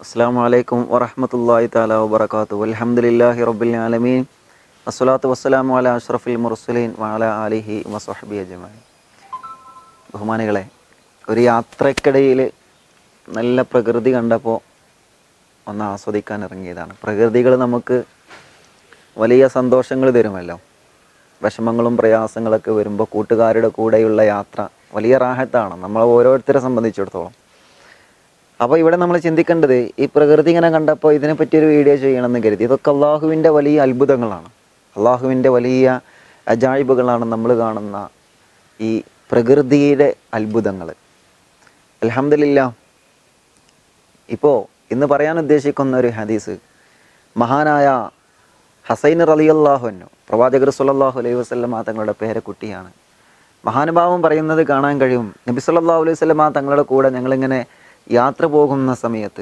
അസ്സലാമു അലൈക്കും വറഹ്മത്തുള്ളാഹി തആല വബറകാതുഹു. അൽഹംദുലില്ലാഹി റബ്ബിൽ ആലമീൻ. വസ്സലാത്തു വസ്സലാമു അലാ അഷ്റഫിൽ മുർസലീൻ വഅലാ ആലിഹി വസഹ്ബിഹി അജ്മഈൻ. ബഹുമാനികളെ, ഒരു യാത്രക്കിടയിൽ നല്ല പ്രകൃതി കണ്ടപ്പോൾ ഒന്ന് ആസ്വദിക്കാൻ ഇറങ്ങിയതാണ്. പ്രകൃതികൾ നമുക്ക് വലിയ സന്തോഷങ്ങൾ തരുമല്ലോ. വിഷമങ്ങളും പ്രയാസങ്ങളൊക്കെ വരുമ്പോൾ കൂട്ടുകാരുടെ കൂടെയുള്ള യാത്ര വലിയ റാഹത്താണ് നമ്മൾ ഓരോരുത്തരെ സംബന്ധിച്ചിടത്തോളം. അപ്പോൾ ഇവിടെ നമ്മൾ ചിന്തിക്കേണ്ടത്, ഈ പ്രകൃതി ഇങ്ങനെ കണ്ടപ്പോൾ ഇതിനെപ്പറ്റിയൊരു വീഡിയോ ചെയ്യണമെന്ന് കരുതി. ഇതൊക്കെ അള്ളാഹുവിൻ്റെ വലിയ അത്ഭുതങ്ങളാണ്, അള്ളാഹുവിൻ്റെ വലിയ അജായിബുകളാണ് നമ്മൾ കാണുന്ന ഈ പ്രകൃതിയുടെ അത്ഭുതങ്ങൾ. അൽഹംദുലില്ലാ. ഇപ്പോൾ ഇന്ന് പറയാൻ ഉദ്ദേശിക്കുന്ന ഒരു ഹദീസ് മഹാനായ ഹസൈൻ റളിയല്ലാഹു അൻഹു, പ്രവാചകർ സ്വല്ലല്ലാഹു അലൈഹി വസല്ലമ തങ്ങളുടെ പേരക്കുട്ടിയാണ്. മഹാനുഭാവം പറയുന്നത് കാണാൻ കഴിയും. നബി സല്ലല്ലാഹു അലൈഹി വസല്ലമ തങ്ങളുടെ കൂടെ ഞങ്ങളിങ്ങനെ യാത്ര പോകുന്ന സമയത്ത്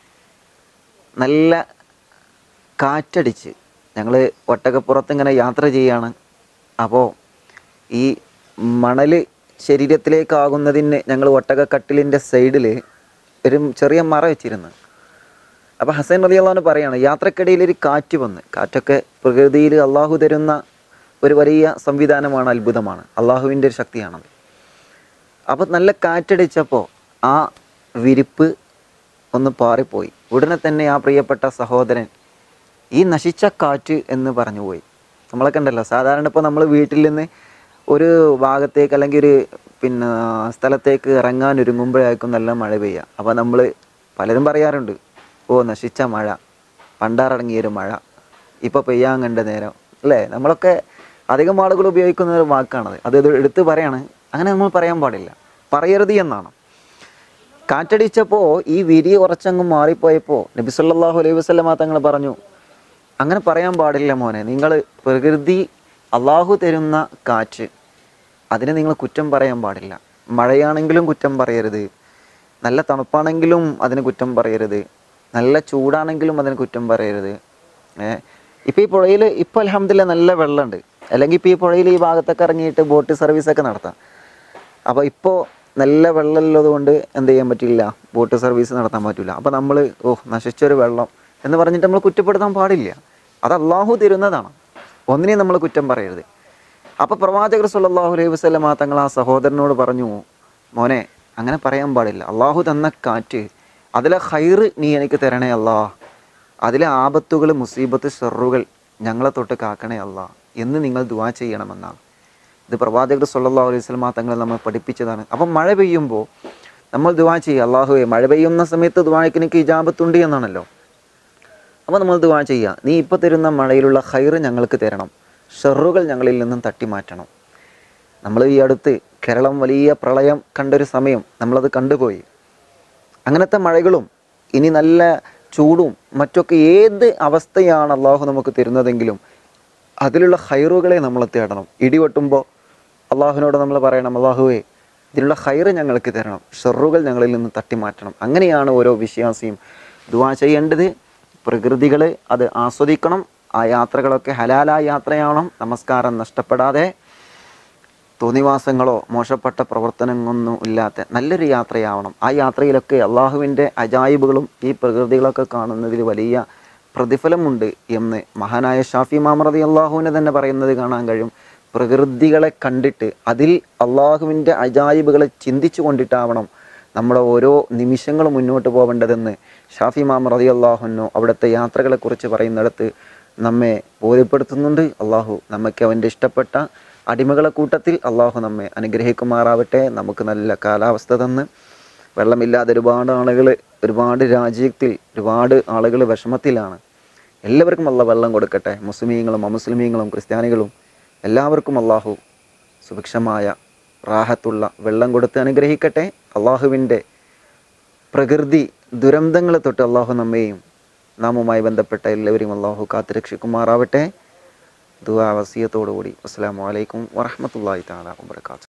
നല്ല കാറ്റടിച്ച് ഞങ്ങൾ ഒട്ടകപ്പുറത്ത് ഇങ്ങനെ യാത്ര ചെയ്യാണ്. അപ്പോൾ ഈ മണൽ ശരീരത്തിലേക്കാകുന്നതിന് ഞങ്ങൾ ഒട്ടകക്കട്ടിലിൻ്റെ സൈഡിൽ ഒരു ചെറിയ മറ വെച്ചിരുന്നു. അപ്പോൾ ഹസൻ റളിയല്ലാഹു അൻഹു പറയാണ്, യാത്രക്കിടയിൽ ഒരു കാറ്റ് വന്ന്, കാറ്റൊക്കെ പ്രകൃതിയിൽ അള്ളാഹു തരുന്ന ഒരു വലിയ സംവിധാനമാണ്, അത്ഭുതമാണ്, അള്ളാഹുവിൻ്റെ ഒരു ശക്തിയാണത്. അപ്പോൾ നല്ല കാറ്റടിച്ചപ്പോൾ ആ വിരിപ്പ് ഒന്ന് പാറിപ്പോയി. ഉടനെ തന്നെ ആ പ്രിയപ്പെട്ട സഹോദരൻ ഈ നശിച്ച കാറ്റ് എന്ന് പറഞ്ഞു പോയി. നമ്മളൊക്കെ ഉണ്ടല്ലോ, സാധാരണ ഇപ്പോൾ നമ്മൾ വീട്ടിൽ നിന്ന് ഒരു ഭാഗത്തേക്ക് അല്ലെങ്കിൽ ഒരു സ്ഥലത്തേക്ക് ഇറങ്ങാൻ ഒരുങ്ങുമ്പോഴായിരിക്കും നല്ല മഴ പെയ്യുക. അപ്പോൾ നമ്മൾ പലരും പറയാറുണ്ട്, ഓ നശിച്ച മഴ, പണ്ടാറടങ്ങിയൊരു മഴ, ഇപ്പോൾ പെയ്യാൻ കണ്ട നേരം, അല്ലേ? നമ്മളൊക്കെ അധികം ആളുകൾ ഉപയോഗിക്കുന്ന ഒരു വാക്കാണത്. അത് എടുത്ത് പറയാണ്. അങ്ങനെ നമ്മൾ പറയാൻ പാടില്ല, പറയരുത് എന്നാണ്. കാറ്റടിച്ചപ്പോൾ ഈ വിരി കുറച്ചങ്ങ് മാറിപ്പോയപ്പോൾ നബി സല്ലല്ലാഹു അലൈഹി വസല്ലമ തങ്ങൾ പറഞ്ഞു, അങ്ങനെ പറയാൻ പാടില്ല മോനെ. നിങ്ങൾ പ്രകൃതി അള്ളാഹു തരുന്ന കാറ്റ്, അതിനെ നിങ്ങൾ കുറ്റം പറയാൻ പാടില്ല. മഴയാണെങ്കിലും കുറ്റം പറയരുത്, നല്ല തണുപ്പാണെങ്കിലും അതിന് കുറ്റം പറയരുത്, നല്ല ചൂടാണെങ്കിലും അതിന് കുറ്റം പറയരുത്. ഇപ്പോൾ ഈ പുഴയിൽ ഇപ്പോൾ അൽഹംദുലില്ലാ നല്ല വെള്ളമുണ്ട്. അല്ലെങ്കിൽ ഇപ്പോൾ ഈ പുഴയിൽ ഈ ഭാഗത്തൊക്കെ ഇറങ്ങിയിട്ട് ബോട്ട് സർവീസൊക്കെ നടത്താം. അപ്പോൾ ഇപ്പോൾ നല്ല വെള്ളമുള്ളത് കൊണ്ട് എന്ത് ചെയ്യാൻ പറ്റില്ല, ബോട്ട് സർവീസ് നടത്താൻ പറ്റില്ല. അപ്പോൾ നമ്മൾ നശിച്ചൊരു വെള്ളം എന്ന് പറഞ്ഞിട്ട് നമ്മൾ കുറ്റപ്പെടുത്താൻ പാടില്ല. അത് അള്ളാഹു തരുന്നതാണ്, ഒന്നിനെയും നമ്മൾ കുറ്റം പറയരുത്. അപ്പോൾ പ്രവാചകർ സ്വല്ലല്ലാഹു അലൈഹി വസല്ലമ തങ്ങൾ ആ സഹോദരനോട് പറഞ്ഞു, മോനെ അങ്ങനെ പറയാൻ പാടില്ല. അള്ളാഹു തന്ന കാറ്റ്, അതിലെ ഖൈറ് നീ എനിക്ക് തരണേ അല്ലാ, അതിലെ ആപത്തുകൾ, മുസീബത്ത്, ഷർറുകൾ ഞങ്ങളെ തൊട്ട് കാക്കണേ അല്ലാ എന്ന് നിങ്ങൾ ദുആ ചെയ്യണമെന്നാണ്. ഇത് പ്രവാചകർ സ്വല്ലല്ലാഹു അലൈഹി വസല്ലമ തങ്ങൾ നമ്മൾ പഠിപ്പിച്ചതാണ്. അപ്പം മഴ പെയ്യുമ്പോൾ നമ്മൾ ദുആ ചെയ്യുക, അല്ലാഹുവേ മഴ പെയ്യുന്ന സമയത്ത് ദുആയ്ക്ക് എനിക്ക് ഇജാബത്തുണ്ട് എന്നാണല്ലോ. അപ്പോൾ നമ്മൾ ദുആ ചെയ്യുക, നീ ഇപ്പോൾ തരുന്ന മഴയിലുള്ള ഖൈറ് ഞങ്ങൾക്ക് തരണം, ഷർറുകൾ ഞങ്ങളിൽ നിന്നും തട്ടിമാറ്റണം. നമ്മൾ ഈ അടുത്ത് കേരളം വലിയ പ്രളയം കണ്ടൊരു സമയം നമ്മളത് കണ്ടുപോയി. അങ്ങനത്തെ മഴകളും ഇനി നല്ല ചൂടും മറ്റൊക്കെ ഏത് അവസ്ഥയാണ് അള്ളാഹു നമുക്ക് തരുന്നതെങ്കിലും അതിലുള്ള ഖൈറുകളെ നമ്മൾ തേടണം. ഇടിവെട്ടുമ്പോൾ അള്ളാഹുവിനോട് നമ്മൾ പറയണം, അള്ളാഹുവേ ഇതിലുള്ള ഖൈറ് ഞങ്ങൾക്ക് തരണം, ഷർറുകൾ ഞങ്ങളിൽ നിന്ന് തട്ടിമാറ്റണം. അങ്ങനെയാണ് ഓരോ വിശ്വാസിയും ദുആ ചെയ്യേണ്ടത്. പ്രകൃതികൾ അത് ആസ്വദിക്കണം. ആ യാത്രകളൊക്കെ ഹലാലായ യാത്രയാവണം, നമസ്കാരം നഷ്ടപ്പെടാതെ, തോന്നിവാസങ്ങളോ മോശപ്പെട്ട പ്രവർത്തനങ്ങളൊന്നും ഇല്ലാത്ത നല്ലൊരു യാത്രയാവണം. ആ യാത്രയിലൊക്കെ അള്ളാഹുവിൻ്റെ അജായിബുകളും ഈ പ്രകൃതികളൊക്കെ കാണുന്നതിൽ വലിയ പ്രതിഫലമുണ്ട് എന്ന് മഹാനായ ഷാഫി ഇമാം റളിയല്ലാഹുവിനെ തന്നെ പറയുന്നത് കാണാൻ കഴിയും. പ്രകൃതികളെ കണ്ടിട്ട് അതിൽ അള്ളാഹുവിൻ്റെ അജായിബുകളെ ചിന്തിച്ചു കൊണ്ടിട്ടാവണം നമ്മുടെ ഓരോ നിമിഷങ്ങളും മുന്നോട്ട് പോകേണ്ടതെന്ന് ഷാഫി ഇമാം റളിയല്ലാഹു അൻഹു അവിടുത്തെ യാത്രകളെക്കുറിച്ച് പറയുന്നിടത്ത് നമ്മെ ബോധ്യപ്പെടുത്തുന്നുണ്ട്. അള്ളാഹു നമുക്ക് അവൻ്റെ ഇഷ്ടപ്പെട്ട അടിമകളെ കൂട്ടത്തിൽ അള്ളാഹു നമ്മെ അനുഗ്രഹിക്കുമാറാവട്ടെ. നമുക്ക് നല്ല കാലാവസ്ഥ തന്ന്, വെള്ളമില്ലാതെ ഒരുപാട് രാജ്യത്തിൽ ഒരുപാട് ആളുകൾ വിഷമത്തിലാണ്. എല്ലാവർക്കും അള്ളാഹു വെള്ളം കൊടുക്കട്ടെ. മുസ്ലിമീങ്ങളും അമുസ്ലിമീങ്ങളും ക്രിസ്ത്യാനികളും എല്ലാവർക്കും അള്ളാഹു സുഭിക്ഷമായ റാഹത്തുള്ള വെള്ളം കൊടുത്ത് അനുഗ്രഹിക്കട്ടെ. അള്ളാഹുവിൻ്റെ പ്രകൃതി ദുരന്തങ്ങളെ തൊട്ട് അള്ളാഹു നമ്മെയും നാമുമായി ബന്ധപ്പെട്ട എല്ലാവരെയും അള്ളാഹു കാത്തുരക്ഷിക്കുമാറാവട്ടെ. ദുആ വസിയത്തോടുകൂടി അസ്സലാമു അലൈക്കും വറഹ്മത്തുള്ളാഹി തആല വബറകാതുഹു.